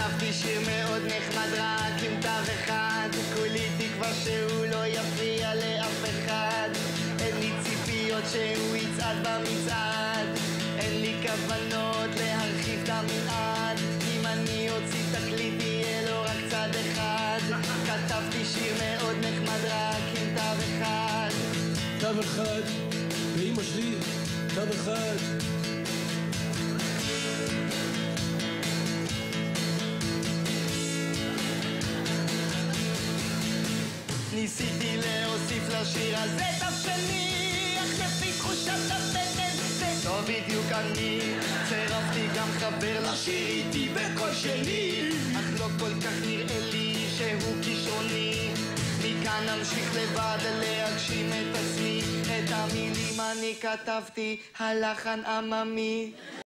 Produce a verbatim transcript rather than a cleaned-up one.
כתבתי שיר מאוד נחמד רק עם תו אחד, כולי תקווה שהוא לא יפריע לאף אחד. אין לי ציפיות שהוא יצעד במצעד, אין לי כוונות להרחיב את המנעד. אם אני אוציא תקליט יהיה לו רק צד אחד. כתבתי שיר מאוד נחמד רק עם תו אחד. תו אחד, ואמא שלי, תו אחד. ניסיתי להוסיף לשיר הזה תו שני, אך לפי תחושת הבטן זה לא בדיוק אני. צירפתי גם חבר לשיר איתי בקול שני, אך לא כל כך נראה לי שהוא כישרוני. מכאן נמשיך לבד להגשים את עצמי, את המילים אני כתבתי, הלחן עממי.